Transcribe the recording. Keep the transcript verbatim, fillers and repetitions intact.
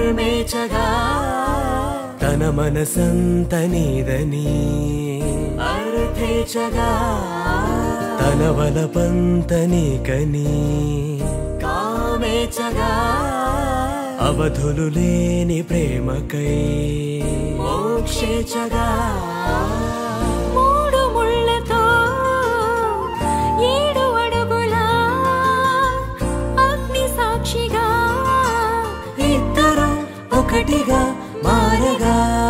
నిర్మేచగా తన మనసంత నీదని అర్థేచగా తన వలపంత నీకని కామేచగా అవధులు లేని ప్రేమకై మోక్షేచగా మూడు ముళ్ళతో ఏడు అడుగుల అగ్ని సాక్షిగా ఇద్దరు ఒకటిగా మారగా